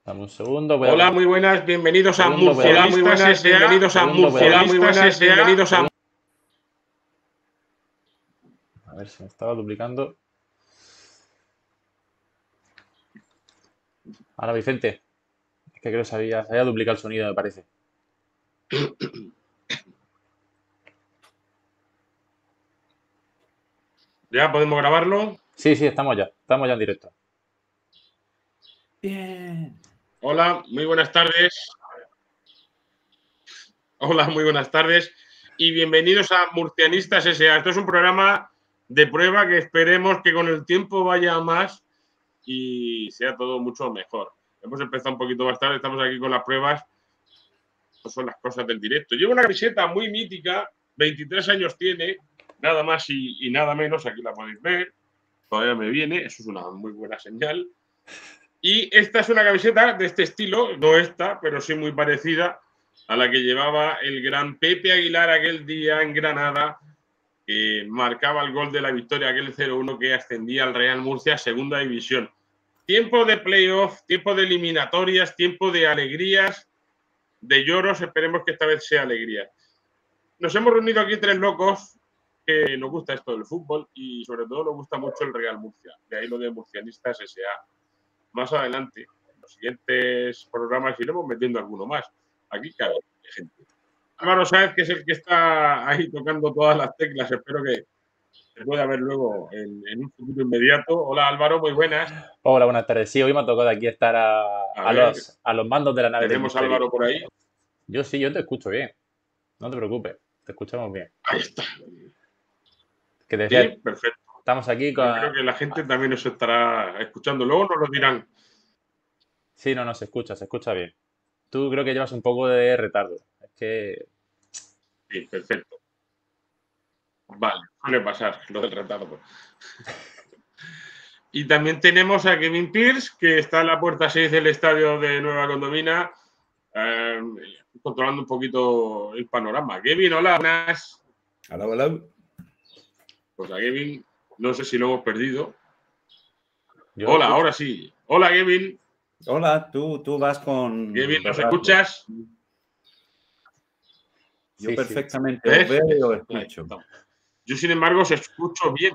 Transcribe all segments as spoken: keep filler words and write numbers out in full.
Dame un segundo. Voy a... Hola, muy buenas, bienvenidos a Segundo, voy a- Murcianistas. Muy buenas, bienvenidos a Segundo, voy a- Murcianistas. Muy buenas, bienvenidos a... A ver si me estaba duplicando. Ahora, Vicente. Es que creo que se había, se había duplicado el sonido, me parece. ¿Ya podemos grabarlo? Sí, sí, estamos ya. Estamos ya en directo. Bien. Hola, muy buenas tardes. Hola, muy buenas tardes y bienvenidos a Murcianistas S A. Esto es un programa de prueba que esperemos que con el tiempo vaya a más y sea todo mucho mejor. Hemos empezado un poquito más tarde, estamos aquí con las pruebas. No son las cosas del directo. Llevo una camiseta muy mítica, veintitrés años tiene, nada más y, y nada menos, aquí la podéis ver. Todavía me viene, eso es una muy buena señal. Y esta es una camiseta de este estilo, no esta, pero sí muy parecida a la que llevaba el gran Pepe Aguilar aquel día en Granada, que marcaba el gol de la victoria, aquel cero uno que ascendía al Real Murcia a segunda división. Tiempo de playoff, tiempo de eliminatorias, tiempo de alegrías, de lloros, esperemos que esta vez sea alegría. Nos hemos reunido aquí tres locos que nos gusta esto del fútbol y sobre todo nos gusta mucho el Real Murcia, de ahí lo de Murcianistas S A. Más adelante, en los siguientes programas iremos metiendo alguno más. Aquí cabe gente. Álvaro Sáez, que es el que está ahí tocando todas las teclas, espero que se pueda ver luego en, en un futuro inmediato. Hola Álvaro, muy buenas. Hola, buenas tardes. Sí, hoy me ha tocado aquí estar a, A a ver, los, a los mandos de la nave del Tenemos a misterio. Álvaro por ahí. Yo sí, yo te escucho bien. No te preocupes, te escuchamos bien. Ahí está. Que te decía, Sí, perfecto. estamos aquí Yo con... creo que la gente también nos estará escuchando. Luego nos lo dirán. Sí, no, no, se escucha, se escucha bien. Tú creo que llevas un poco de retardo. Es que... Sí, perfecto. Vale, suele pasar lo del retardo. Y también tenemos a Kevin Pierce, que está en la puerta seis del estadio de Nueva Condomina, eh, controlando un poquito el panorama. Kevin, hola, buenas. Hola, hola. Pues a Kevin, no sé si lo hemos perdido. yo Hola, escucho- ahora sí. Hola, Kevin. Hola, tú, tú vas con... Kevin, ¿nos de rato. escuchas? Yo Sí, sí. perfectamente ¿Eh? os veo y os Ahí escucho. estamos. Yo, sin embargo, os escucho bien.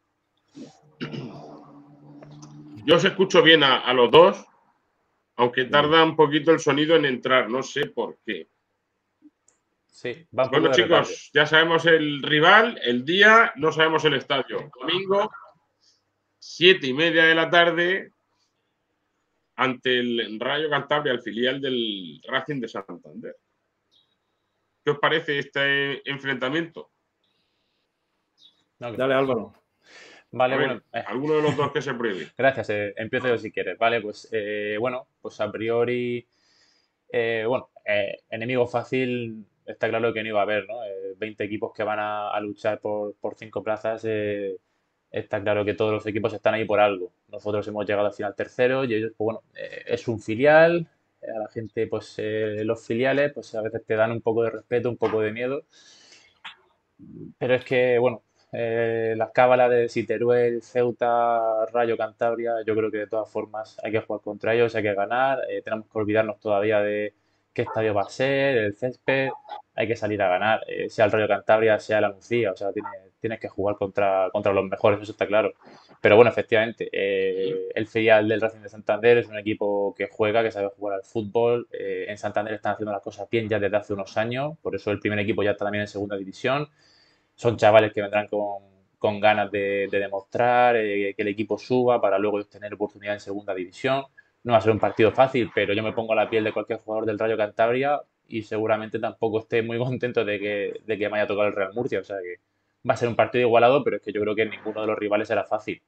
Yo os escucho bien a, a los dos, aunque tarda un poquito el sonido en entrar, no sé por qué. Sí, va un poco Bueno, de retardo. chicos, ya sabemos el rival, el día, no sabemos el estadio. Domingo, siete y media de la tarde, ante el Rayo Cantabria, el filial del Racing de Santander. ¿Qué os parece este enfrentamiento? No, que- Dale, Álvaro. Vale, A ver, bueno, eh, alguno de los dos que se pruebe. gracias. eh, empiezo yo si quieres. Vale, pues eh, bueno, pues a priori, eh, bueno, eh, enemigo fácil está claro que no iba a haber, ¿no? Eh, veinte equipos que van a, a luchar por, por cinco plazas, eh, está claro que todos los equipos están ahí por algo. Nosotros hemos llegado al final tercero y ellos, pues bueno, eh, es un filial. eh, A la gente, pues eh, los filiales, pues a veces te dan un poco de respeto, un poco de miedo. Pero es que, bueno, eh, las cábalas de si Teruel, Ceuta, Rayo Cantabria, yo creo que de todas formas hay que jugar contra ellos, hay que ganar, eh, tenemos que olvidarnos todavía de qué estadio va a ser, el césped, hay que salir a ganar, eh, sea el Rayo Cantabria, sea la Nucía, o sea, tienes, tienes que jugar contra, contra los mejores, eso está claro. Pero bueno, efectivamente, eh, el filial del Racing de Santander es un equipo que juega, que sabe jugar al fútbol. eh, en Santander están haciendo las cosas bien ya desde hace unos años, por eso el primer equipo ya está también en segunda división. Son chavales que vendrán con, con ganas de, de demostrar, eh, que el equipo suba para luego tener oportunidad en segunda división. No va a ser un partido fácil, pero yo me pongo a la piel de cualquier jugador del Rayo Cantabria y seguramente tampoco esté muy contento de que, de que me haya tocado el Real Murcia. O sea que va a ser un partido igualado, pero es que yo creo que ninguno de los rivales era fácil.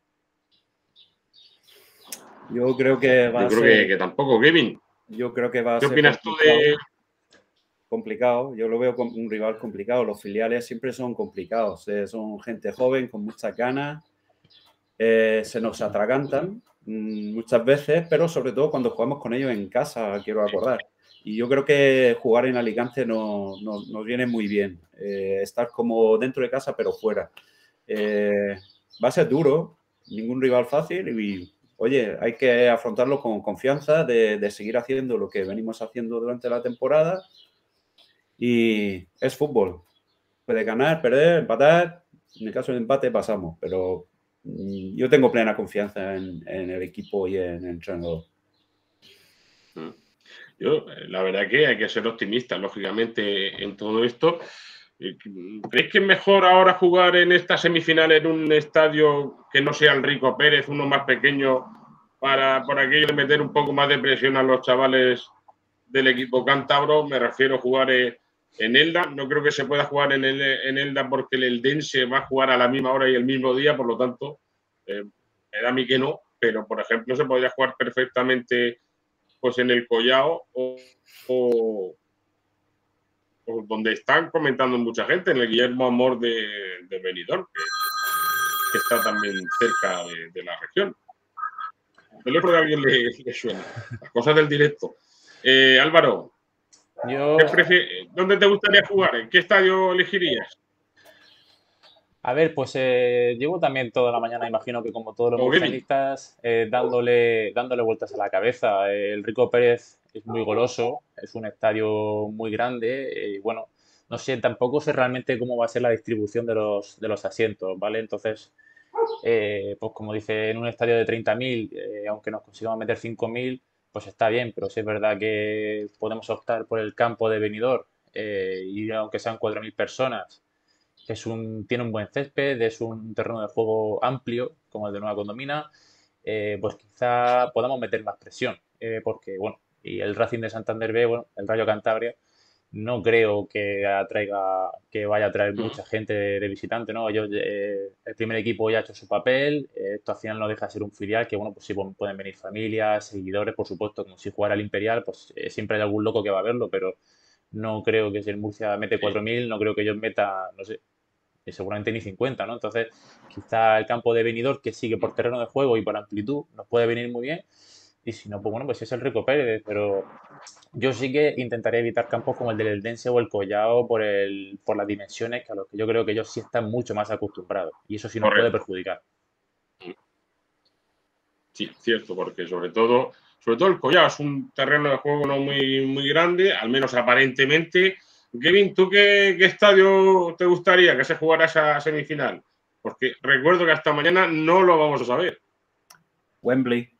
Yo creo que va Yo a creo ser... que, que tampoco, Kevin. Yo creo que va a ¿Qué ser opinas tú complicado, de...? complicado. Yo lo veo como un rival complicado. Los filiales siempre son complicados. eh, Son gente joven con muchas ganas. eh, se nos atragantan mm, muchas veces, pero sobre todo cuando jugamos con ellos en casa, quiero acordar. Y yo creo que jugar en Alicante no, no- nos viene muy bien. eh, estar como dentro de casa, pero fuera. Eh, va a ser duro, ningún rival fácil y oye, hay que afrontarlo con confianza, de, de seguir haciendo lo que venimos haciendo durante la temporada y es fútbol. Puede ganar, perder, empatar. En el caso del empate pasamos, pero mm, yo tengo plena confianza en, en el equipo y en el entrenador. Yo, la verdad que hay que ser optimista, lógicamente, en todo esto. ¿Creéis que es mejor ahora jugar en esta semifinal en un estadio que no sea el Rico Pérez, uno más pequeño, para por aquello de meter un poco más de presión a los chavales del equipo cántabro? Me refiero a jugar en Elda. No creo que se pueda jugar en, el, en Elda porque el Eldense va a jugar a la misma hora y el mismo día, por lo tanto, eh, me da a mí que no, pero por ejemplo se podría jugar perfectamente pues en el Collao o, o, o donde están comentando mucha gente, en el Guillermo Amor de, de Benidorm, que, que está también cerca de, de la región. El teléfono de alguien le, le suena. Las cosas del directo. Eh, Álvaro, Yo, ¿dónde te gustaría jugar? ¿En qué estadio elegirías? a ver, pues eh, llevo también toda la mañana, imagino que como todos los O Gedi. murcianistas, eh, dándole, dándole vueltas a la cabeza. Eh, el Rico Pérez es muy goloso, es un estadio muy grande y bueno, no sé, tampoco sé realmente cómo va a ser la distribución de los, de los asientos, ¿vale? Entonces, eh, pues como dice, en un estadio de treinta mil, eh, aunque nos consigamos meter cinco mil, pues está bien, pero sí es verdad que podemos optar por el campo de Benidorm, eh, y aunque sean cuatro mil personas, que es un, tiene un buen césped, es un terreno de juego amplio, como el de Nueva Condomina, eh, pues quizá podamos meter más presión, eh, porque, bueno, y el Racing de Santander B, bueno, el Rayo Cantabria, no creo que atraiga, que vaya a traer mucha gente de, de visitante, ¿no? Ellos, eh, el primer equipo ya ha hecho su papel, eh, esto al final no deja de ser un filial, que bueno, pues sí pueden venir familias, seguidores, por supuesto, como si jugara el Imperial, pues eh, siempre hay algún loco que va a verlo, pero no creo que si el Murcia mete cuatro mil, no creo que ellos metan, no sé, y seguramente ni cincuenta, ¿no? Entonces, quizá el campo de Benidorm, que sigue por terreno de juego y por amplitud, nos puede venir muy bien. Y si no, pues bueno, pues es el Rico Pérez, pero yo sí que intentaría evitar campos como el del Eldense o el Collao por, el, por las dimensiones que a los que yo creo que ellos sí están mucho más acostumbrados. Y eso sí nos puede Correcto. perjudicar. Sí, cierto, porque sobre todo, sobre todo el Collao es un terreno de juego no muy, muy grande, al menos aparentemente. Kevin, ¿tú qué, qué estadio te gustaría que se jugara esa semifinal? Porque recuerdo que hasta mañana no lo vamos a saber. Wembley.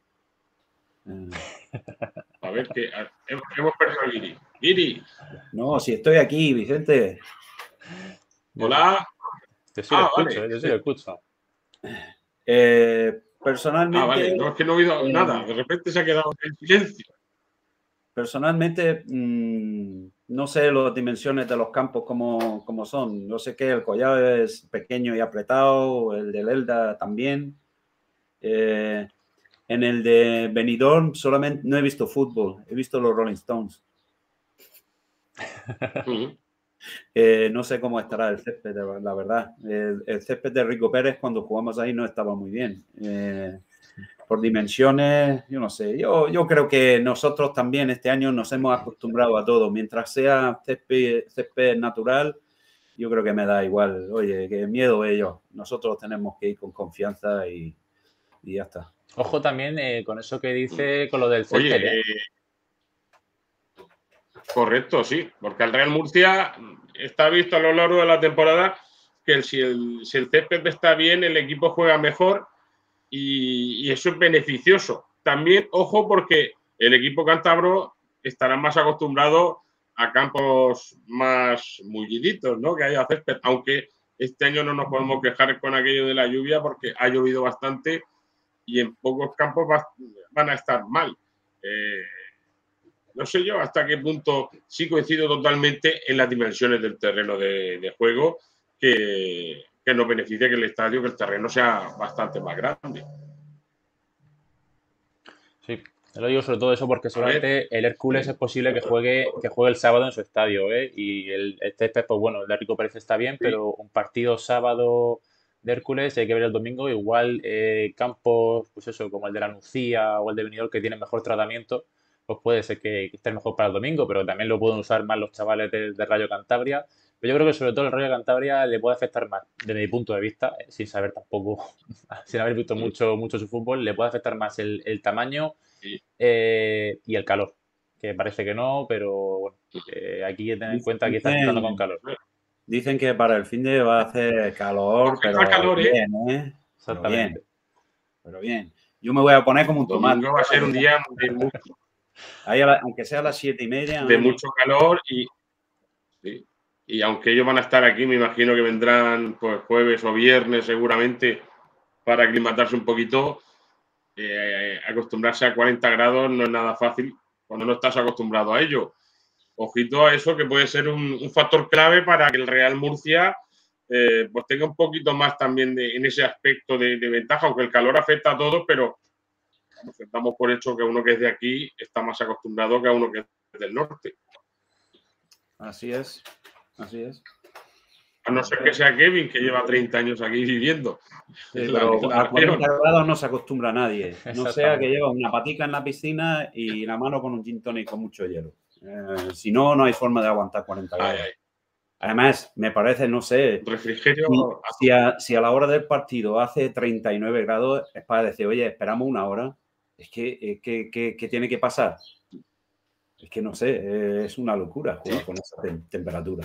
A ver, que hemos perdido a Guiri. Guiri. No, si estoy aquí, Vicente. Hola. Yo sí lo ah, escucho, vale. ¿eh? Yo sí lo escucho. Eh, personalmente... Ah, vale, no, es que no he oído eh, nada. De repente se ha quedado en silencio. Personalmente, mmm, no sé las dimensiones de los campos como, como son. Yo sé que el Collao es pequeño y apretado, el del Elda también. Eh, en el de Benidorm solamente no he visto fútbol, he visto los Rolling Stones. Uh-huh. eh, no sé cómo estará el césped, la verdad. El, el césped de Rico Pérez cuando jugamos ahí no estaba muy bien. Eh, por dimensiones, yo no sé. Yo, yo creo que nosotros también este año nos hemos acostumbrado a todo. Mientras sea césped, césped natural, yo creo que me da igual. Oye, qué miedo ellos. Nosotros tenemos que ir con confianza y, y ya está. Ojo también eh, con eso que dice, con lo del césped, Oye, ¿eh? eh, correcto, sí, porque el Real Murcia está visto a lo largo de la temporada que el, si, el, si el césped está bien, el equipo juega mejor y, y eso es beneficioso. También, ojo, porque el equipo cántabro estará más acostumbrado a campos más mulliditos, ¿no? Que haya césped, aunque este año no nos podemos quejar con aquello de la lluvia porque ha llovido bastante y en pocos campos va, van a estar mal. Eh, no sé yo hasta qué punto sí coincido totalmente en las dimensiones del terreno de, de juego, que, que nos beneficia que el estadio, que el terreno sea bastante más grande. Sí, te lo digo sobre todo eso porque seguramente el Hércules Sí. es posible que juegue, que juegue el sábado en su estadio, ¿eh? Y el, el césped, pues bueno, el de Rico Pérez está bien, Sí. pero un partido sábado de Hércules hay que ver el domingo. Igual eh, campos, pues eso, como el de la Nucía o el de Benidorm, que tienen mejor tratamiento, pues puede ser que, que esté mejor para el domingo, pero también lo pueden usar más los chavales del de Rayo Cantabria. Pero yo creo que sobre todo el Rayo de Cantabria le puede afectar más, desde mi punto de vista, eh, sin saber tampoco, sin haber visto mucho, mucho su fútbol, le puede afectar más el, el tamaño Sí. eh, y el calor, que parece que no, pero bueno, eh, aquí hay que tener en cuenta que está afectando con Dicen, calor. dicen que para el fin de va a hacer calor, Afecta pero al calor, ¿eh? bien, ¿eh? Pero bien, Exactamente. pero bien. Yo me voy a poner como un tomate. Domingo va a ser un día de mucho, Ahí a la- aunque sea a las siete y media. de ¿no? mucho calor y, sí, y aunque ellos van a estar aquí, me imagino que vendrán pues jueves o viernes seguramente para aclimatarse un poquito. Eh, acostumbrarse a cuarenta grados no es nada fácil cuando no estás acostumbrado a ello. Ojito a eso, que puede ser un, un factor clave para que el Real Murcia eh, pues tenga un poquito más también de, en ese aspecto de, de ventaja, aunque el calor afecta a todos, pero vamos, damos por hecho que uno que es de aquí está más acostumbrado que a uno que es del norte. Así es, así es. A no ser que sea Kevin, que lleva treinta años aquí viviendo. Sí, La- pero la a cuarenta región. grados no se acostumbra a nadie. No sea que Exactamente. lleva una patica en la piscina y la mano con un gin tonic con mucho hielo. Eh, si no, no hay forma de aguantar cuarenta Ay, grados. ay. Además, me parece, no sé, Refrigerio. si, si a, si a la hora del partido hace treinta y nueve grados, es para decir, oye, esperamos una hora. Es que, es que, que- que tiene que pasar. Es que no sé, eh, es una locura jugar Sí. con esa tem- temperatura.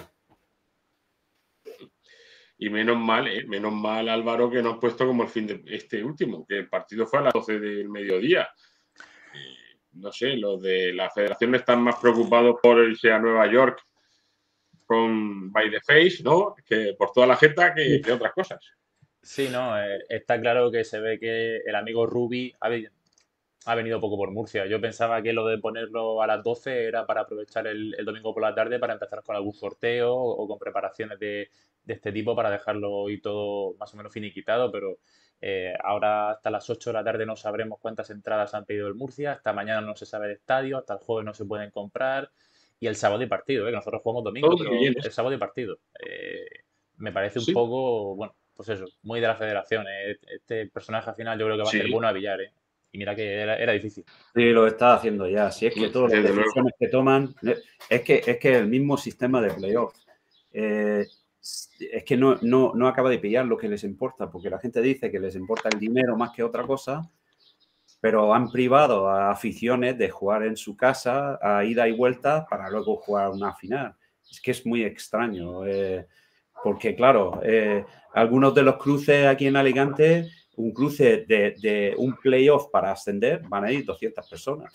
Y menos mal, eh, menos mal, Álvaro, que nos has puesto como el fin de este último, que el partido fue a las doce del mediodía. Eh, no sé, los de la federación están más preocupados por irse a Nueva York con By the Face, ¿no? Que por toda la jeta que, que otras cosas. Sí, no, eh, está claro que se ve que el amigo Rubi ha, vi- ha venido poco por Murcia. Yo pensaba que lo de ponerlo a las doce era para aprovechar el, el domingo por la tarde para empezar con algún sorteo o, o con preparaciones de, de este tipo para dejarlo hoy todo más o menos finiquitado, pero eh, ahora hasta las ocho de la tarde no sabremos cuántas entradas han pedido el Murcia, hasta mañana no se sabe el estadio, hasta el jueves no se pueden comprar y el sábado hay partido, ¿eh? Que nosotros jugamos domingo, Todo pero bien, el sábado hay partido. Eh, me parece un sí, poco, bueno, pues eso, muy de la federación. ¿eh? Este personaje al final yo creo que va a hacer sí, bueno a Villar, ¿eh? Y mira que era, era difícil. Sí, lo está haciendo ya. Si es que todas las desde luego. decisiones que toman, eh, es que es que el mismo sistema de playoff eh, es que no, no, no acaba de pillar lo que les importa, porque la gente dice que les importa el dinero más que otra cosa, pero han privado a aficiones de jugar en su casa a ida y vuelta para luego jugar una final. Es que es muy extraño, eh, porque claro, eh, algunos de los cruces aquí en Alicante, un cruce de, de un playoff para ascender, van a ir doscientas personas.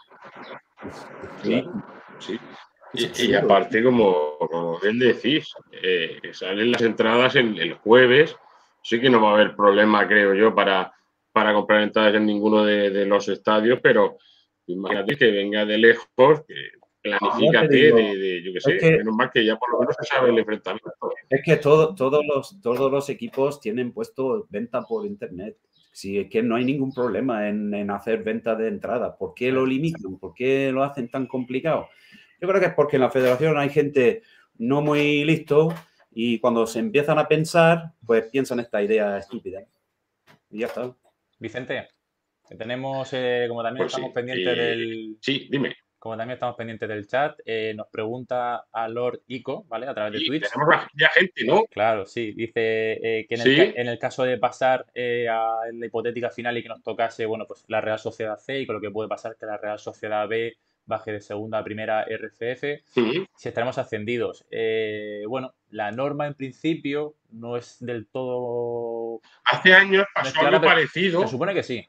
Sí, sí. Es Y, y absurdo. aparte, como, como bien decís, eh, salen las entradas el, el jueves. Sí que no va a haber problema, creo yo, para, para comprar entradas en ninguno de, de los estadios, pero imagínate que venga de lejos, que Ya te planifícate digo, de, de, yo qué es sé, que, menos mal que ya por lo menos se sabe el enfrentamiento. es que todo, todos, los, todos los equipos tienen puesto venta por internet. Si es que no hay ningún problema en, en hacer venta de entrada. ¿Por qué lo limitan? ¿Por qué lo hacen tan complicado? Yo creo que es porque en la federación hay gente no muy listo y cuando se empiezan a pensar, pues piensan esta idea estúpida. Y ya está. Vicente, que tenemos, eh, como también Pues estamos sí. pendientes Y, del, sí, dime. como también estamos pendientes del chat, eh, nos pregunta a Lord Ico, ¿vale? A través de Y Twitch. tenemos ya gente, ¿no? Claro, sí. Dice eh, que en el, ca- Sí. en el caso de pasar eh, a la hipotética final y que nos tocase, bueno, pues la Real Sociedad C y con lo que puede pasar que la Real Sociedad B baje de segunda a primera R F F, Sí. si estaremos ascendidos. Eh, bueno, la norma en principio no es del todo, Hace años no es pasó clara, algo pero se parecido. supone que sí.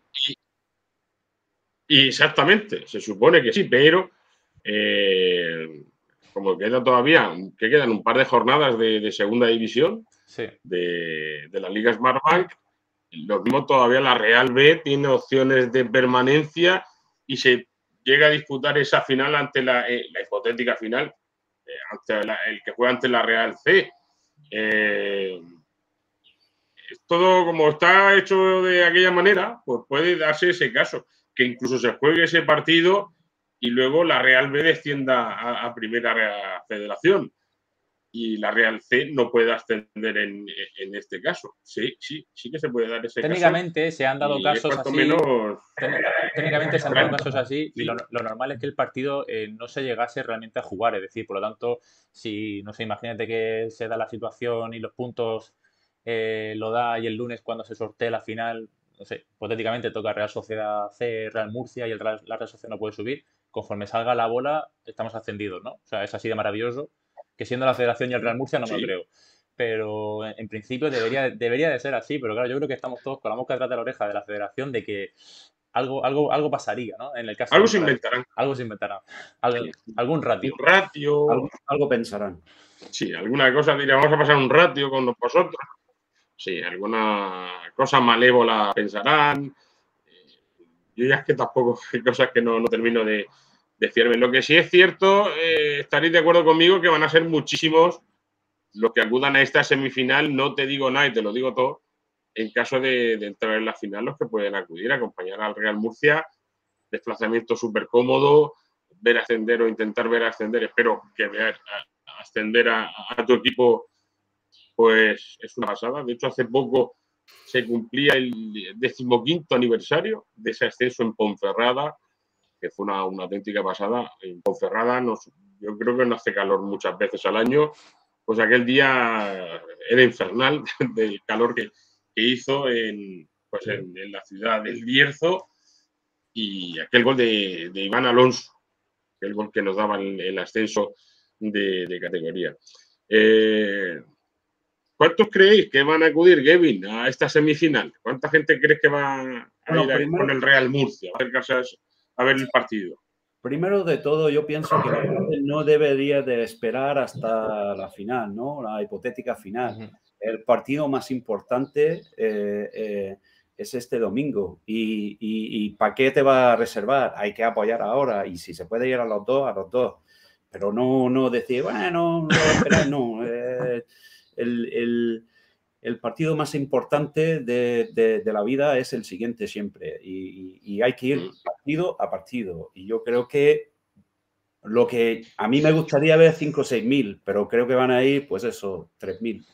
Y exactamente, se supone que sí, pero eh, como queda todavía, que quedan un par de jornadas de, de segunda división Sí. de, de la Liga Smartbank, lo mismo todavía la Real B tiene opciones de permanencia y se llega a disputar esa final ante la, eh, la hipotética final, eh, ante la, el que juega ante la Real C. Eh, todo como está hecho de aquella manera, pues puede darse ese caso, que incluso se juegue ese partido y luego la Real B descienda a, a Primera Federación. y la Real C no puede ascender en, en este caso. Sí, sí, sí que se puede dar ese Técnicamente caso. se han dado Y casos es cuanto así. menos Técnicamente se han dado casos extraño. así y Sí. lo, lo normal es que el partido eh, no se llegase realmente a jugar. Es decir, por lo tanto, si, no sé, imagínate que se da la situación y los puntos eh, lo da y el lunes cuando se sortee la final, no sé, hipotéticamente toca Real Sociedad C, Real Murcia y el Real- la Real Sociedad no puede subir. Conforme salga la bola, estamos ascendidos, ¿no? O sea, es así de maravilloso que siendo la Federación y el Real Murcia no me lo Sí. creo. Pero en, en principio debería, debería de ser así, pero claro, yo creo que estamos todos con la mosca detrás de la oreja de la Federación de que algo, algo, algo pasaría, ¿no? En el caso Algo de se para- inventarán. algo se inventará. Algo- Sí. algún Un ratio. ratio. Algo, algo pensarán. Sí, alguna cosa dirá, vamos a pasar un ratio con vosotros. Sí, alguna cosa malévola pensarán. Eh, Yo ya es que tampoco hay cosas que no, no termino de, de fiarme. Lo que sí es cierto, eh, estaréis de acuerdo conmigo que van a ser muchísimos los que acudan a esta semifinal. No te digo nada y te lo digo todo. En caso de, de entrar en la final, los que pueden acudir a acompañar al Real Murcia, desplazamiento súper cómodo, ver ascender o intentar ver ascender. Espero que ver a- a ascender a, a tu equipo, pues es una pasada. De hecho, hace poco se cumplía el decimoquinto aniversario de ese ascenso en Ponferrada, que fue una, una auténtica pasada. En Ponferrada nos, yo creo que no hace calor muchas veces al año, pues aquel día era infernal del calor que, que hizo en, pues en, en la ciudad del Bierzo, y aquel gol de, de Iván Alonso, el gol que nos daba el, el ascenso de, de categoría. Eh, ¿Cuántos creéis que van a acudir, Kevin, a esta semifinal? ¿Cuánta gente crees que va a Bueno, ir a- primero, con el Real Murcia a acercarse a, a ver el partido? primero de todo, yo pienso que la gente no debería de esperar hasta la final, ¿no? La hipotética final. Ujú. El partido más importante eh, eh, es este domingo. ¿Y, y, y para qué te va a reservar? Hay que apoyar ahora. Y si se puede ir a los dos, a los dos. Pero no, no decir, bueno, no voy a esperar, no. Eh, el, el, el partido más importante de, de, de, la vida es el siguiente siempre y, y, y hay que ir partido a partido. Y yo creo que lo que a mí me gustaría ver cinco o seis mil, pero creo que van a ir, pues eso, tres mil.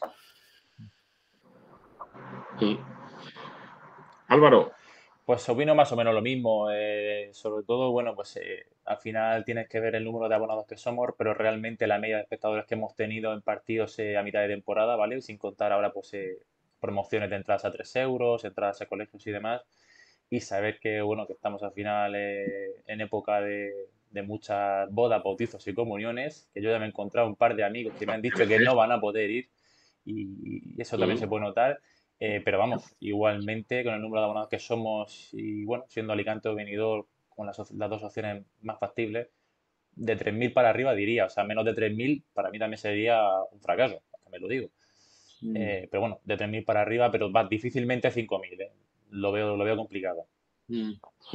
Sí. Álvaro. Pues opino más o menos lo mismo. Eh, sobre todo, bueno, pues eh, al final tienes que ver el número de abonados que somos, pero realmente la media de espectadores que hemos tenido en partidos eh, a mitad de temporada, ¿vale? Sin contar ahora, pues, eh, promociones de entradas a tres euros, entradas a colegios y demás. Y saber que, bueno, que estamos al final eh, en época de, de muchas bodas, bautizos y comuniones, que yo ya me he encontrado un par de amigos que me han dicho que no van a poder ir y, y eso también se puede notar. Eh, pero vamos, igualmente con el número de abonados que somos y bueno, siendo Alicante o Benidorm con las, las dos opciones más factibles, de tres mil para arriba diría, o sea, menos de tres mil para mí también sería un fracaso, me lo digo. Mm. Eh, pero bueno, de tres mil para arriba, pero va difícilmente cinco mil, eh. Lo veo, lo veo complicado. Mm.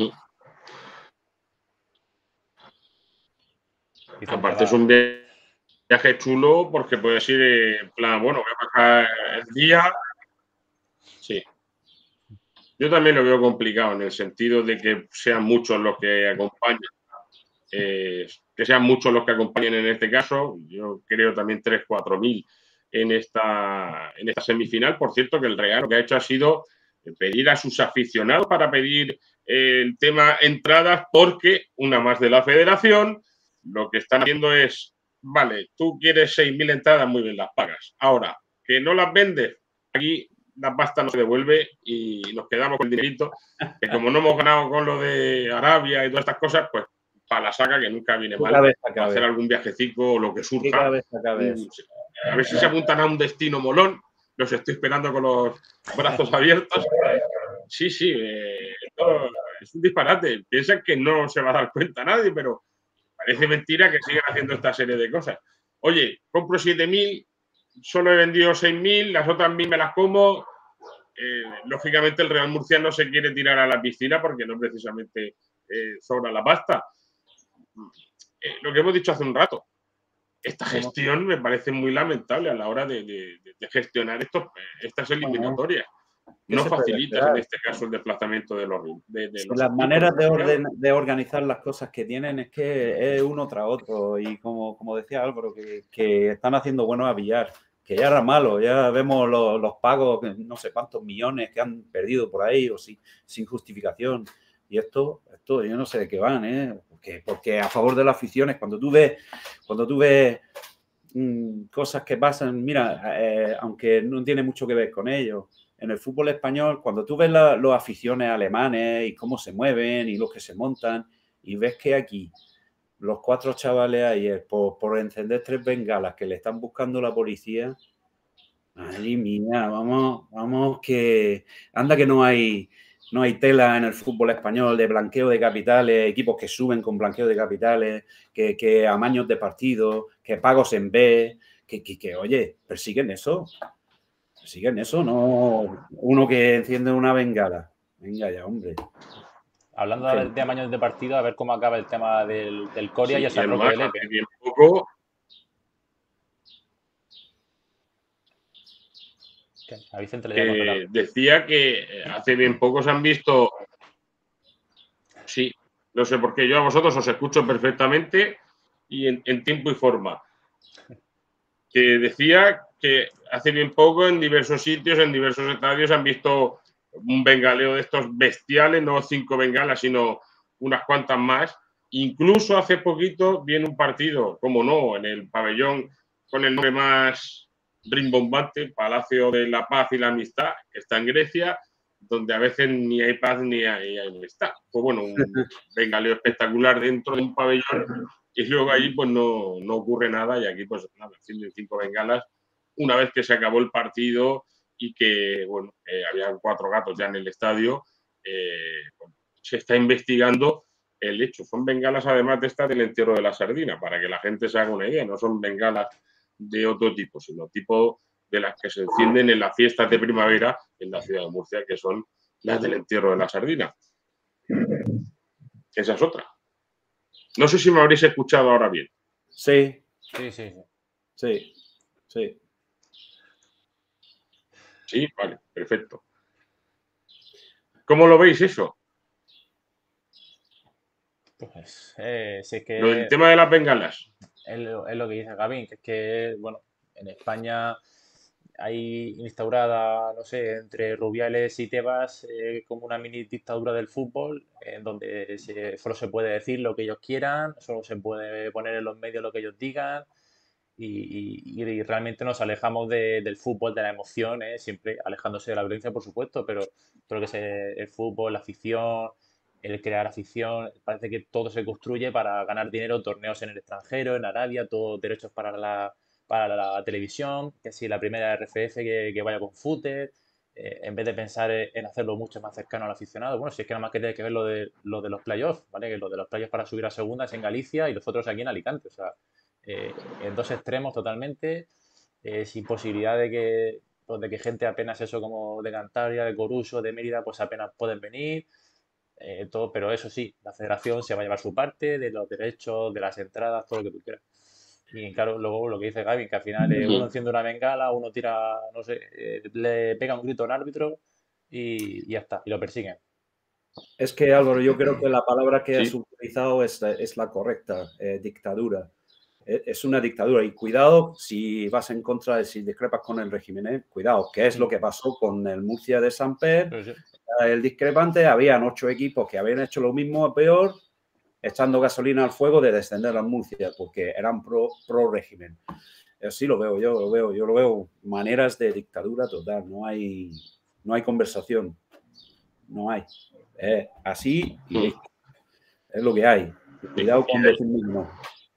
Aparte es un viaje chulo porque puedes ir en plan, bueno, voy a pasar el día. Sí. Yo también lo veo complicado en el sentido de que sean muchos los que acompañen. Eh, que sean muchos los que acompañen en este caso. Yo creo también tres, cuatro mil en esta, en esta semifinal. Por cierto, que el Real lo que ha hecho ha sido pedir a sus aficionados para pedir el tema entradas, porque una más de la federación lo que están haciendo es, vale, tú quieres seis mil entradas, muy bien, las pagas. Ahora, que no las vendes, aquí la pasta no se devuelve y nos quedamos con el dinerito, que como no hemos ganado con lo de Arabia y todas estas cosas, pues para la saca, que nunca viene mal, para hacer algún viajecico o lo que surja. Un, a ver si se apuntan a un destino molón. Los estoy esperando con los brazos abiertos. Sí, sí, eh, esto es un disparate. Piensan que no se va a dar cuenta nadie, pero parece mentira que sigan haciendo esta serie de cosas. Oye, compro siete mil, solo he vendido seis mil, las otras mil me las como. Eh, lógicamente el Real Murcia no se quiere tirar a la piscina porque no precisamente eh, sobra la pasta. Eh, lo que hemos dicho hace un rato, esta gestión me parece muy lamentable a la hora de, de, de gestionar estos, estas eliminatorias. no facilitas en este caso el desplazamiento de los, de, de si los las equipos, maneras de, ¿no? orden, de organizar las cosas que tienen es que es uno tras otro y como, como decía Álvaro, que, que están haciendo buenos a billar, que ya era malo, ya vemos los, los pagos, no sé cuántos millones que han perdido por ahí o sí, sin justificación. Y esto, esto yo no sé de qué van, ¿eh? Porque, porque a favor de las aficiones, cuando tú ves, cuando tú ves mmm, cosas que pasan, mira, eh, aunque no tiene mucho que ver con ello, en el fútbol español, cuando tú ves las la aficiones alemanes y cómo se mueven y los que se montan, y ves que aquí los cuatro chavales ayer, por, por encender tres bengalas que le están buscando la policía, ay, mía, vamos, vamos, que anda que no hay, no hay tela en el fútbol español de blanqueo de capitales, equipos que suben con blanqueo de capitales, que, que amaños de partidos, que pagos en B, que, que, que oye, persiguen eso. Siguen eso, no uno que enciende una bengala. Venga ya, hombre. Hablando de, de amaños de partido, a ver cómo acaba el tema del, del Coria sí, y el San Roque de Lepe. Hace bien poco. ¿Qué? A Vicente le llamo eh, decía que hace bien poco se han visto. Sí, no sé por qué. Yo a vosotros os escucho perfectamente y en, en tiempo y forma. Que decía que hace bien poco en diversos sitios, en diversos estadios, han visto un bengaleo de estos bestiales, no cinco bengalas, sino unas cuantas más. Incluso hace poquito viene un partido, como no, en el pabellón con el nombre más rimbombante, Palacio de la Paz y la Amistad, que está en Grecia, donde a veces ni hay paz ni hay amistad. Pues bueno, un bengaleo espectacular dentro de un pabellón y luego ahí pues no, no ocurre nada y aquí pues nada, encienden cinco bengalas una vez que se acabó el partido y que, bueno, eh, había cuatro gatos ya en el estadio, eh, bueno, se está investigando el hecho. Son bengalas además de estas del entierro de la sardina, para que la gente se haga una idea, no son bengalas de otro tipo, sino tipo de las que se encienden en las fiestas de primavera en la ciudad de Murcia, que son las del entierro de la sardina. Esa es otra. No sé si me habréis escuchado ahora bien. Sí. Sí, sí, sí. Sí, sí. Sí, vale, perfecto. ¿Cómo lo veis eso? Pues, eh, si es que... Lo del tema de las bengalas. Es lo, es lo que dice Gavin, que es que, bueno, en España hay instaurada, no sé, entre Rubiales y Tebas, eh, como una mini dictadura del fútbol, en donde se, solo se puede decir lo que ellos quieran, solo se puede poner en los medios lo que ellos digan, y, y- y realmente nos alejamos de- del fútbol, de la emoción, ¿eh? Siempre alejándose de la violencia, por supuesto, pero creo que se- el fútbol, la afición, el crear afición, parece que todo se construye para ganar dinero, torneos en el extranjero, en Arabia, todos derechos para la, para la televisión, que si la primera R F F que, que vaya con footer, eh, en vez de pensar en en hacerlo mucho más cercano al aficionado. Bueno, si es que nada más que tiene que ver lo de, lo de los playoffs, ¿vale? Que lo de los playoffs para subir a segunda es en Galicia y los otros aquí en Alicante, o sea, eh, en dos extremos totalmente, eh, sin posibilidad de que, pues, de que gente apenas eso como de Cantabria, de Coruso, de Mérida, pues apenas pueden venir, eh, todo, pero eso sí, la federación se va a llevar su parte de los derechos, de las entradas, todo lo que tú quieras. Y claro, luego lo que dice Gaby, que al final eh, uno enciende una bengala, uno tira, no sé, eh, le pega un grito al árbitro y, y ya está, y lo persiguen. Es que Álvaro, yo creo que la palabra que Sí. has utilizado es, es la correcta, eh, dictadura. Eh, Es una dictadura y cuidado si vas en contra de si discrepas con el régimen, ¿eh? Cuidado, que es lo que pasó con el Murcia de Samper, Pero sí. el discrepante, habían ocho equipos que habían hecho lo mismo o peor, echando gasolina al fuego de descender al Murcia, porque eran pro, pro régimen. Así lo veo, yo lo veo, yo lo veo maneras de dictadura total, no hay, no hay conversación, no hay. Eh, así y listo. Es lo que hay. Cuidado con decir no.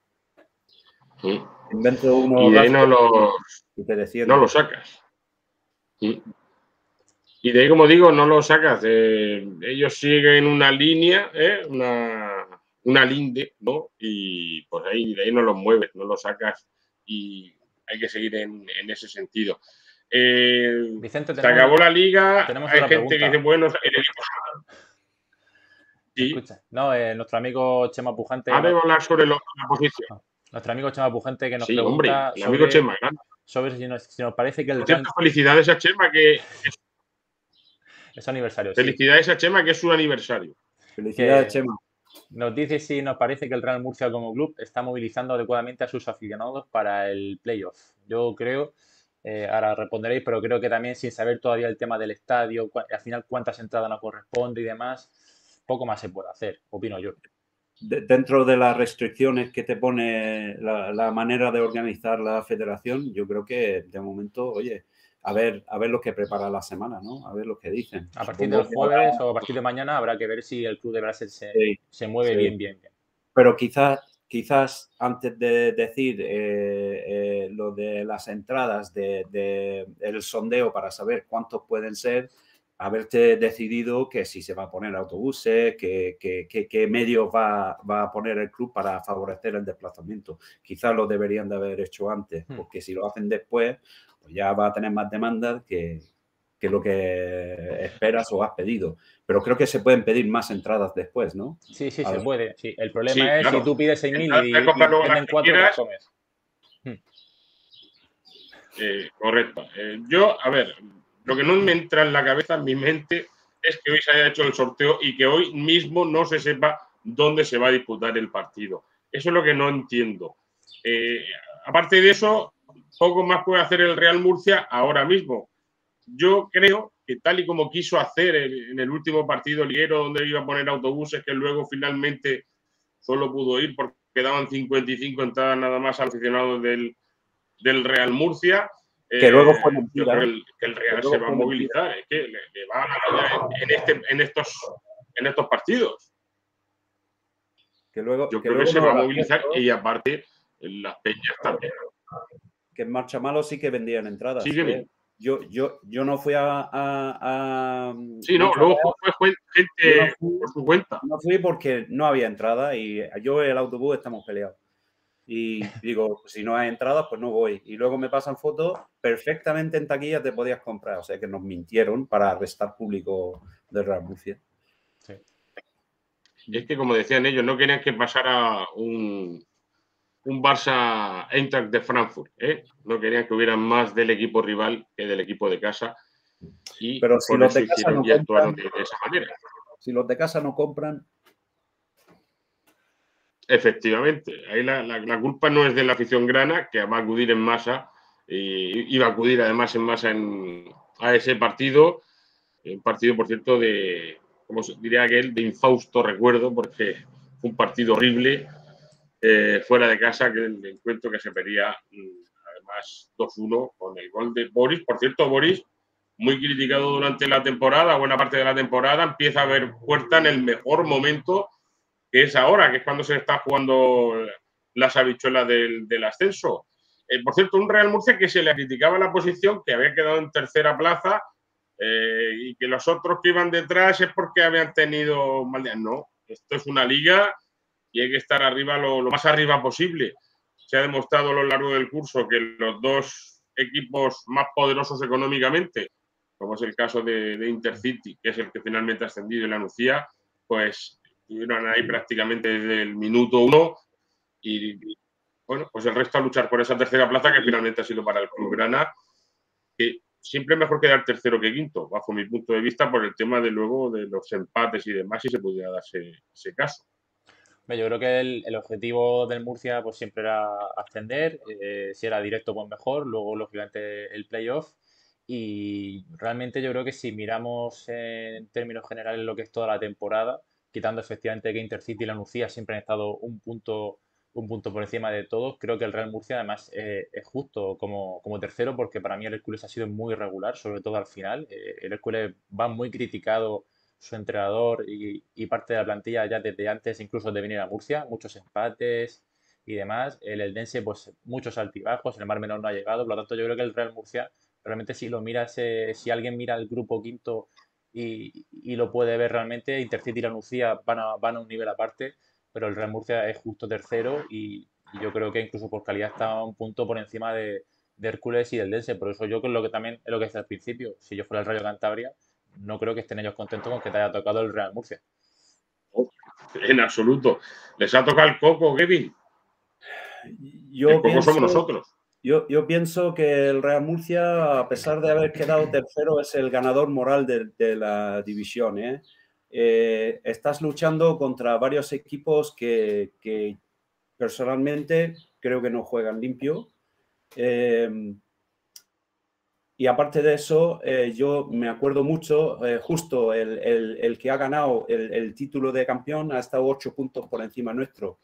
Invento uno Y de ahí no lo, y te desciende. no lo sacas. Y de ahí, como digo, no lo sacas. Eh, ellos siguen una línea, ¿eh? una, una linde, ¿no? Y pues ahí, de ahí no los mueves, no lo sacas y hay que seguir en, en ese sentido. Eh, Vicente, se tenemos, acabó la liga, tenemos hay otra gente pregunta. que dice, bueno, el equipo... ¿Me escucha? No, eh, nuestro amigo Chema Pujante. Ahora No, vamos a hablar sobre lo, la posición. no, nuestro amigo Chema Pujante que nos Sí, pregunta hombre, el sobre, amigo Chema, grande. sobre si nos, si nos parece que el Por cierto, ranking. felicidades a Chema, que Es aniversario, sí. Felicidades a Chema, que es su aniversario. Felicidades, Que Chema. nos dice si nos parece que el Real Murcia como club está movilizando adecuadamente a sus aficionados para el playoff. Yo creo, eh, ahora responderéis, pero creo que también sin saber todavía el tema del estadio, cua- al final cuántas entradas nos corresponde y demás, poco más se puede hacer, opino yo. De- dentro de las restricciones que te pone la, la manera de organizar la federación, yo creo que de momento, oye, a ver, a ver lo que prepara la semana, ¿no? A ver lo que dicen. A partir Supongo del que jueves habrá- o a partir de mañana habrá que ver si el club de Brasil se, Sí, se mueve sí. bien, bien, bien. Pero quizás, quizás antes de decir eh, eh, lo de las entradas, de, de el sondeo para saber cuántos pueden ser, haberte decidido que si se va a poner autobuses, que, que, que, que medios va, va a poner el club para favorecer el desplazamiento. Quizás lo deberían de haber hecho antes, Hmm. porque si lo hacen después, pues ya va a tener más demandas que, que lo que esperas o has pedido. Pero creo que se pueden pedir más entradas después, ¿no? Sí, sí, A se los- puede. Sí. El Sí, problema es si claro. tú pides seis mil Entonces, y, comprar y luego las venden que cuatro, te las quieras. comes. Eh, correcto. Eh, yo, a ver, lo que no me entra en la cabeza, en mi mente, es que hoy se haya hecho el sorteo y que hoy mismo no se sepa dónde se va a disputar el partido. Eso es lo que no entiendo. Eh, aparte de eso, poco más puede hacer el Real Murcia ahora mismo. Yo creo que tal y como quiso hacer el, en el último partido liguero, donde iba a poner autobuses, que luego finalmente solo pudo ir porque quedaban cincuenta y cinco entradas nada más al aficionado del, del Real Murcia. Que luego fue Eh, yo mentira. creo que el, que el Real Que se luego va a fue movilizar, es que le, le va a ganar en, en, este, en, estos, en estos partidos. Que luego, Yo que creo que luego se no va a lo movilizar hacen, ¿no? y aparte las peñas también. Que en Marcha Malo sí que vendían entradas. Sí, ¿eh? Kevin. Yo, yo, yo no fui a, a, a Sí, no, Marcha luego Malo, fue, fue gente yo no fui, por su cuenta. no fui porque no había entrada y yo y el autobús estamos peleados. Y digo, pues si no hay entradas, pues no voy. Y luego me pasan fotos, perfectamente en taquilla te podías comprar. O sea que nos mintieron para restar público del Real Murcia. Sí. Es que, como decían ellos, no querían que pasara un, un Barça Eintracht de Frankfurt. ¿eh? No querían que hubiera más del equipo rival que del equipo de casa. Y Pero si por los eso de casa hicieron no y actuaron compran, de, de esa manera. si los de casa no compran, Efectivamente, ahí la, la, la culpa no es de la afición grana, que va a acudir en masa, y iba a acudir además en masa en, a ese partido, un partido, por cierto, de, como diría aquel, de infausto recuerdo, porque fue un partido horrible, eh, fuera de casa, que el encuentro que se pedía, además, dos uno, con el gol de Boris. Por cierto, Boris, muy criticado durante la temporada, buena parte de la temporada, empieza a ver puerta en el mejor momento, que es ahora, que es cuando se está jugando las habichuelas del, del ascenso. Eh, por cierto, un Real Murcia que se le criticaba la posición, que había quedado en tercera plaza, eh, y que los otros que iban detrás es porque habían tenido mal día. No, esto es una liga y hay que estar arriba lo, lo más arriba posible. Se ha demostrado a lo largo del curso que los dos equipos más poderosos económicamente, como es el caso de, de Intercity, que es el que finalmente ha ascendido y la Nucía, pues estuvieron ahí prácticamente desde el minuto uno y, y, bueno, pues el resto a luchar por esa tercera plaza que finalmente ha sido para el Club Grana, que siempre es mejor quedar tercero que quinto, bajo mi punto de vista, por el tema de luego de los empates y demás, si se pudiera darse ese caso. Yo creo que el, el objetivo del Murcia pues siempre era ascender, eh, si era directo pues mejor, luego lógicamente el playoff y realmente yo creo que si miramos en términos generales lo que es toda la temporada, quitando efectivamente que Intercity y la Nucía siempre han estado un punto, un punto por encima de todos, creo que el Real Murcia además eh, es justo como, como tercero porque para mí el Hércules ha sido muy irregular, sobre todo al final, eh, el Hércules va muy criticado su entrenador y, y, parte de la plantilla ya desde antes incluso de venir a Murcia, muchos empates y demás. El Eldense, pues muchos altibajos, el Mar Menor no ha llegado, por lo tanto yo creo que el Real Murcia, realmente si lo miras, eh, si alguien mira el grupo quinto y, y lo puede ver realmente, Intercity y la Nucía van a, van a un nivel aparte, pero el Real Murcia es justo tercero y, y yo creo que incluso por calidad está un punto por encima de, de Hércules y del Dense, por eso yo creo lo que también es lo que decía al principio, si yo fuera el Rayo Cantabria, no creo que estén ellos contentos con que te haya tocado el Real Murcia. En absoluto. ¿Les ha tocado el coco, Kevin? Yo el coco pienso, somos nosotros. Yo, yo pienso que el Real Murcia, a pesar de haber quedado tercero, es el ganador moral de, de la división, ¿eh? Eh, estás luchando contra varios equipos que, que personalmente creo que no juegan limpio. Eh, y aparte de eso, eh, yo me acuerdo mucho, eh, justo el, el, el, que ha ganado el, el título de campeón ha estado ocho puntos por encima nuestro.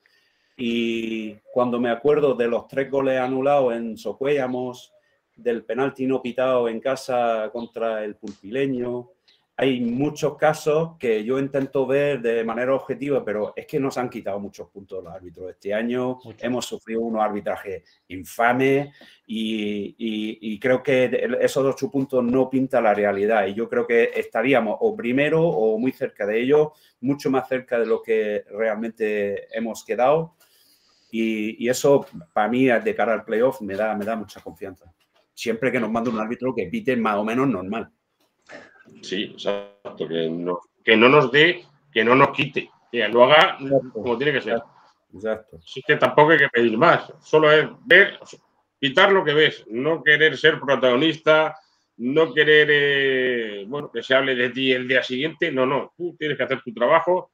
Y cuando me acuerdo de los tres goles anulados en Socuéllamos, del penalti no pitado en casa contra el Pulpileño, hay muchos casos que yo intento ver de manera objetiva, pero es que nos han quitado muchos puntos los árbitros. Este año Mucho. hemos sufrido unos arbitrajes infames y, y, y creo que esos ocho puntos no pintan la realidad. Y yo creo que estaríamos o primero o muy cerca de ellos, mucho más cerca de lo que realmente hemos quedado. Y, y eso, para mí, de cara al playoff, me da, me da mucha confianza. Siempre que nos mande un árbitro que pite más o menos normal. Sí, exacto. Que no, que no nos dé, que no nos quite. Que lo haga exacto, como tiene que ser. Exacto. Así que tampoco hay que pedir más. Solo es ver, pitar lo que ves. No querer ser protagonista, no querer, eh, bueno, que se hable de ti el día siguiente. No, no. Tú tienes que hacer tu trabajo.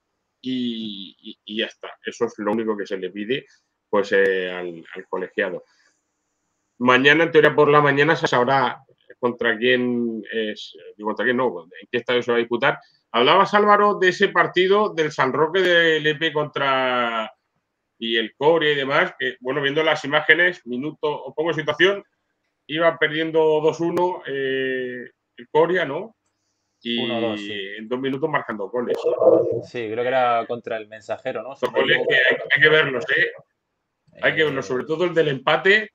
Y, y, y ya está. Eso es lo único que se le pide pues, eh, al, al colegiado. Mañana, en teoría, por la mañana se sabrá contra quién es, contra quién no, en qué estadio se va a disputar. Hablabas, Álvaro, de ese partido del San Roque de Lepe contra y el Coria y demás, que, bueno, viendo las imágenes, minuto, o pongo en situación, iba perdiendo dos uno eh, el Coria, ¿no? Y uno dos, sí. en dos minutos marcando goles. Sí, creo que era contra el Mensajero, ¿no? Los goles que hay, hay que verlos, ¿eh? Hay eh... que verlos, sobre todo el del empate.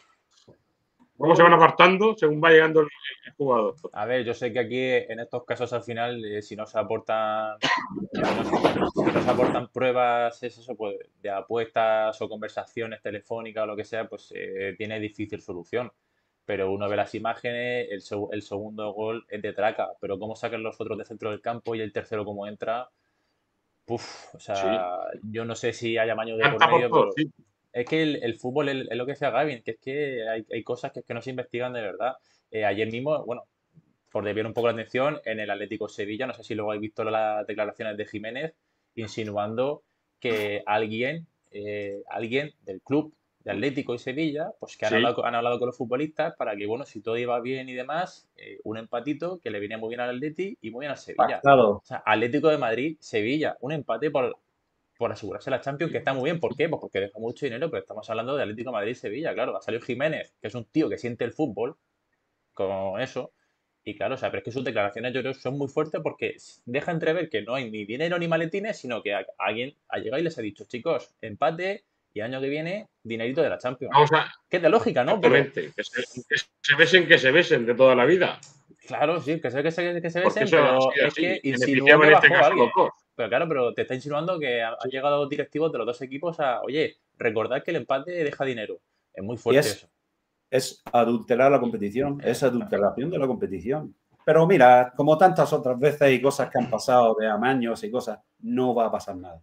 ¿Cómo se van apartando según va llegando el, el jugador? A ver, yo sé que aquí en estos casos al final, eh, si no se aportan si no, si no se aportan pruebas, es eso, pues, de apuestas o conversaciones telefónicas o lo que sea, pues eh, tiene difícil solución. Pero uno ve las imágenes, el, seg el segundo gol es de traca, pero cómo sacan los otros de centro del campo y el tercero cómo entra, uf, o sea, sí. Yo no sé si hay amaño de por medio, por todo, pero sí. Es que el, el fútbol es, es lo que decía Gavin, que es que hay, hay cosas que, que no se investigan de verdad. Eh, ayer mismo, bueno, por desviar un poco la atención, en el Atlético Sevilla, no sé si luego habéis visto las declaraciones de Jiménez, insinuando que alguien, eh, alguien del club de Atlético y Sevilla, pues que han, sí. hablado, han hablado con los futbolistas para que, bueno, si todo iba bien y demás, eh, un empatito que le viene muy bien al Atleti y muy bien al Sevilla. Claro. O sea, Atlético de Madrid, Sevilla, un empate por, por asegurarse la Champions, que está muy bien. ¿Por qué? Pues porque deja mucho dinero, pero estamos hablando de Atlético de Madrid y Sevilla, claro. Ha salido Jiménez, que es un tío que siente el fútbol, con eso. Y claro, o sea, pero es que sus declaraciones yo creo que son muy fuertes porque deja entrever que no hay ni dinero ni maletines, sino que alguien ha llegado y les ha dicho, chicos, empate y año que viene, dinerito de la Champions. Vamos a... Que es de lógica, ¿no? Exactamente. Pero... Que, se, que se besen, que se besen de toda la vida. Claro, sí, que se, que se, que se besen, eso, pero sí, es sí, que insinuó que en bajó este caso, alguien. locos. Pero claro, pero te está insinuando que han sí. llegado directivos de los dos equipos a, oye, recordad que el empate deja dinero. Es muy fuerte es, eso. Es adulterar la competición, es adulteración de la competición. Pero mira, como tantas otras veces y cosas que han pasado de amaños y cosas, no va a pasar nada.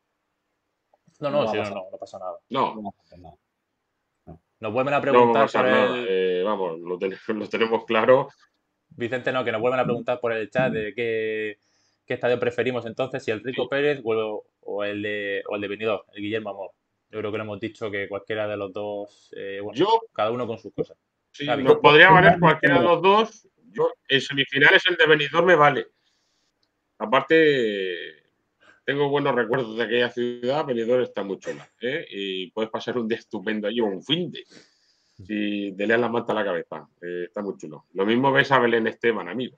No, no, no, sí, no, no, no pasa nada. No. No va a pasar nada. No. Nos vuelven a preguntar no va a pasar por nada. el... Eh, vamos, lo tenemos, lo tenemos claro. Vicente, no, que nos vuelven a preguntar por el chat de qué, qué estadio preferimos entonces, si el Rico sí. Pérez o, o, el de, o el de Benidorm, el Guillermo Amor. Yo creo que lo hemos dicho que cualquiera de los dos, eh, bueno, yo, cada uno con sus cosas. Sí, Gaby. Nos podría valer cualquiera de los dos. Yo, en semifinales el de Benidorm me vale. Aparte, tengo buenos recuerdos de aquella ciudad. Benidorm está muy chula, ¿eh? Y puedes pasar un día estupendo allí o un fin de. Si te leas la manta a la cabeza. Eh, está muy chulo. Lo mismo ves a Belén Esteban, amigo.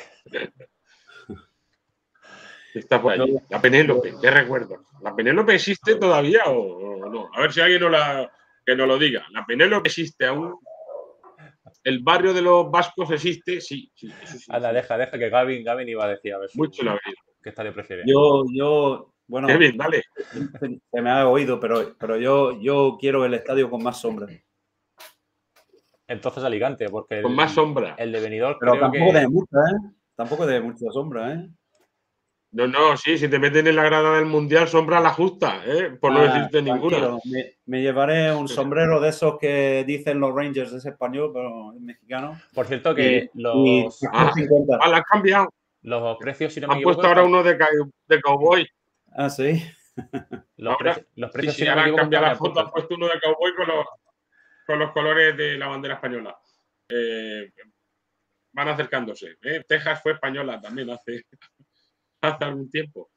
Está por allí. La Penélope, ¿qué recuerdo? ¿La Penélope existe todavía o, o no? A ver si alguien nos la, que nos lo diga. ¿La Penélope existe aún? ¿El barrio de los vascos existe? Sí, sí. Eso sí Anda, deja, deja que Gavin, Gavin iba a decir a ver su, mucho la qué estadio prefiere. Yo, yo, bueno, Qué bien, dale. Se me ha oído, pero, pero yo, yo quiero el estadio con más sombra. Entonces Alicante, porque con el, más sombra. El de Benidorm pero creo tampoco que... de mucha, ¿eh? Tampoco de mucha sombra, ¿eh? No, no, sí, si te meten en la grada del Mundial, sombra la justa, ¿eh? Por no Ah, decirte ninguna. tranquilo, me, me llevaré un sombrero de esos que dicen los Rangers, es español, pero es mexicano. Por cierto, Y, que y los, Ah, cincuenta. ah, la han cambiado. los precios, si no me Han equivoco, puesto ahora están, uno de, ca- de cowboy. Ah, sí. los, Ahora, precios, los sí, precios, si sí, no me ahora han equivoco, cambiado están la bien foto, han puestos. puesto uno de cowboy con los, con los colores de la bandera española. Eh, van acercándose. ¿eh? Texas fue española también hace, hace algún tiempo.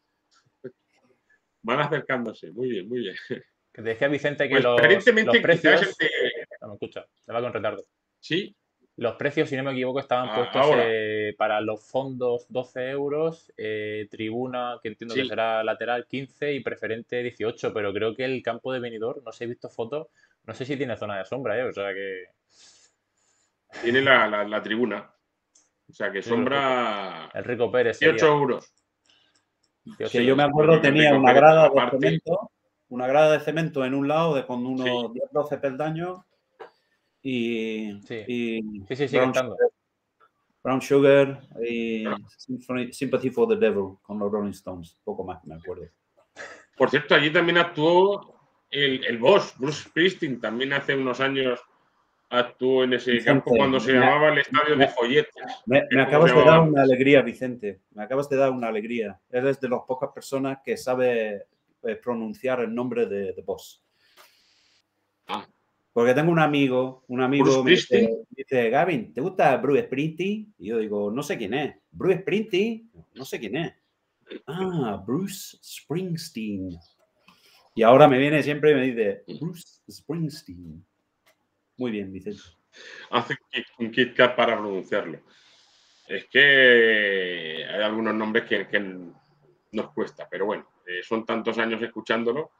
Van acercándose. Muy bien, muy bien. Que te decía Vicente que Pues los, los aparentemente quizás el precios... de... No me escucha, se va con retardo. Sí, Los precios, si no me equivoco, estaban a- puestos ahora. eh, para los fondos doce euros, eh, tribuna, que entiendo que Sí, será lateral quince y preferente dieciocho, pero creo que el campo de Benidorm, no sé, he visto fotos, no sé si tiene zona de sombra, ¿eh? O sea que... tiene la, la, la tribuna. O sea que Sí, el Rico, sombra el Rico Pérez dieciocho sería. euros. dieciocho Que yo me euros. Yo acuerdo creo que el tenía Rico una Pérez, grada de aparte, cemento, una grada de cemento en un lado de con unos sí, diez doce peldaños y, Sí, y sí, sí, sigue Brown, estando. Sugar, Brown Sugar y Symphony- Sympathy for the Devil con los Rolling Stones, poco más me acuerdo. por cierto, allí también actuó el, el boss, Bruce Springsteen, también hace unos años actuó en ese Vicente, campo cuando se me, llamaba el Estadio me- de Folletes, me- que me es como se acabas de llamaba dar una antes. alegría, Vicente. Me acabas de dar una alegría. Eres de las pocas personas que sabe eh, pronunciar el nombre de, de Boss. Ah, Porque tengo un amigo, un Bruce amigo me dice, Springsteen, me dice, Gavin, ¿te gusta Bruce Springsteen? Y yo digo, no sé quién es. Bruce Springsteen, no sé quién es. Ah, Bruce Springsteen. Y ahora me viene siempre y me dice, Bruce Springsteen. Muy bien, Vicente. hace un Kit Kat para pronunciarlo. Es que hay algunos nombres que, que nos cuesta, pero bueno, eh, son tantos años escuchándolo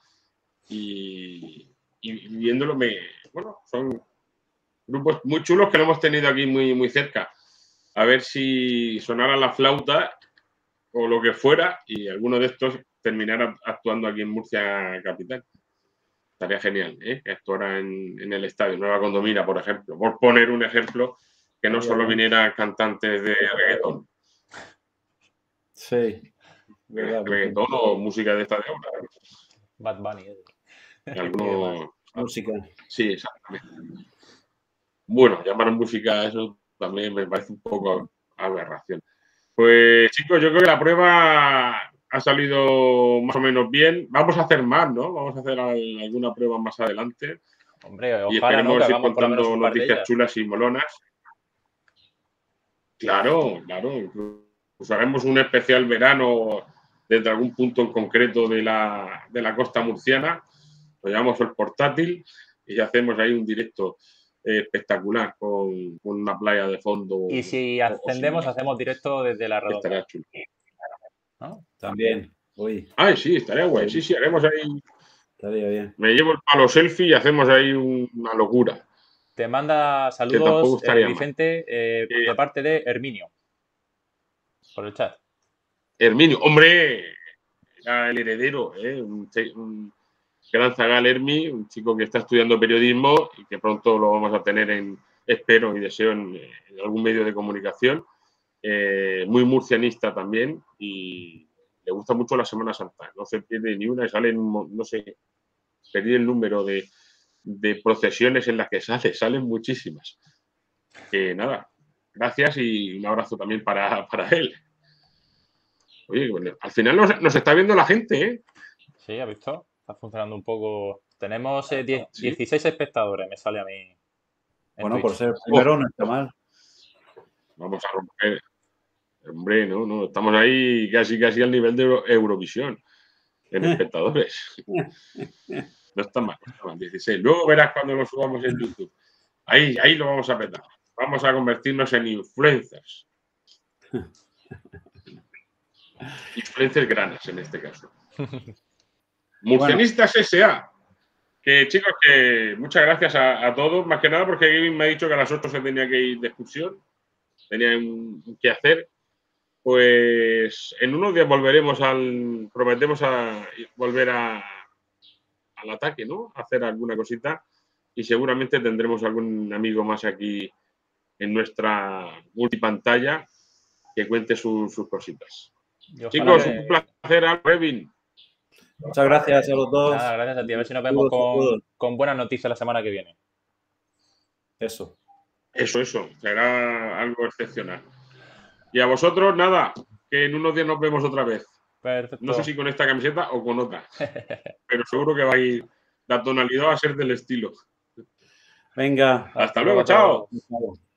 y, y viéndolo, me, bueno, son grupos muy chulos que lo hemos tenido aquí muy, muy cerca. A ver si sonara la flauta o lo que fuera y alguno de estos terminara actuando aquí en Murcia capital. Estaría genial, ¿eh? Que actuara en, en el estadio Nueva Condomina, por ejemplo. Por poner un ejemplo, que no solo viniera cantantes de reggaetón. Sí, verdad. Reggaetón o música de esta de ahora. Bad Bunny. ¿eh? Alguno... Música. Sí, exactamente. Bueno, llamar música a eso también me parece un poco aberración. Pues chicos, yo creo que la prueba ha salido más o menos bien. Vamos a hacer más, ¿no? Vamos a hacer alguna prueba más adelante. Hombre, Y ojalá, ¿no? Que esperemos ir hagamos por lo menos contando un par de noticias ellas. chulas y molonas. Claro, claro. Incluso haremos un especial verano desde algún punto en concreto de la, de la costa murciana. Lo llamamos el portátil y hacemos ahí un directo eh, espectacular con, con una playa de fondo. Y si o- o ascendemos, similar. hacemos directo desde la redonda, Estaría chulo. ¿no? También. Uy, Ay, sí, estaría guay. Sí, sí, haremos ahí. estaría bien. Me llevo el palo selfie y hacemos ahí una locura. Te manda Que tampoco saludos, eh, estaría mal. Vicente, eh, Eh, de parte de Herminio, por el chat. Herminio, hombre, era el heredero, ¿eh? un, un gran zagal Hermi, un chico que está estudiando periodismo y que pronto lo vamos a tener en, espero y deseo, en, en algún medio de comunicación. Eh, muy murcianista también y le gusta mucho la Semana Santa. No se pierde ni una y sale, en, no sé, perdí el número de, de procesiones en las que sale, salen muchísimas. Que nada, gracias y un abrazo también para, para él. Oye, bueno, al final nos, nos está viendo la gente, ¿eh? Sí, ¿has visto? Está funcionando un poco. Tenemos eh, diez, ¿Sí? dieciséis espectadores, me sale a mí. En Bueno, Twitch. por ser primero oh. no está mal. Vamos a romper. Hombre, no, no, estamos ahí casi casi al nivel de Euro, Eurovisión en espectadores. No está mal, no está mal, dieciséis. Luego verás cuando lo subamos en YouTube. Ahí, ahí lo vamos a petar. Vamos a convertirnos en influencers. Influencers granas en este caso. Murcianistas bueno. S A. Que chicos, que muchas gracias a, a todos, más que nada porque Kevin me ha dicho que a las ocho se tenía que ir de excursión. Tenía un, un que hacer. Pues en unos días volveremos al. Prometemos a volver a, al ataque, ¿no? A hacer alguna cosita. Y seguramente tendremos algún amigo más aquí en nuestra multipantalla que cuente su, sus cositas. Chicos, que... un placer, Kevin. Muchas gracias a los dos. Nada, gracias a ti. A ver si nos vemos con, con buenas noticias la semana que viene. Eso. Eso, eso. Será algo excepcional. Y a vosotros, nada, que en unos días nos vemos otra vez. Perfecto. No sé si con esta camiseta o con otra. Pero seguro que va a ir, la tonalidad va a ser del estilo. Venga. Hasta, hasta luego, chao. chao.